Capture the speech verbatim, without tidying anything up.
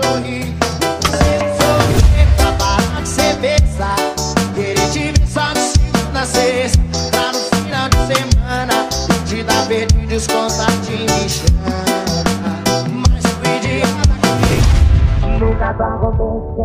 sorrir. Se for pra parar de ser besta, querer te ver só de segunda a sexta, pra no final de semana eu te dar perdido os contatinhos me chama. Mas o idiota que nunca tá acontecendo.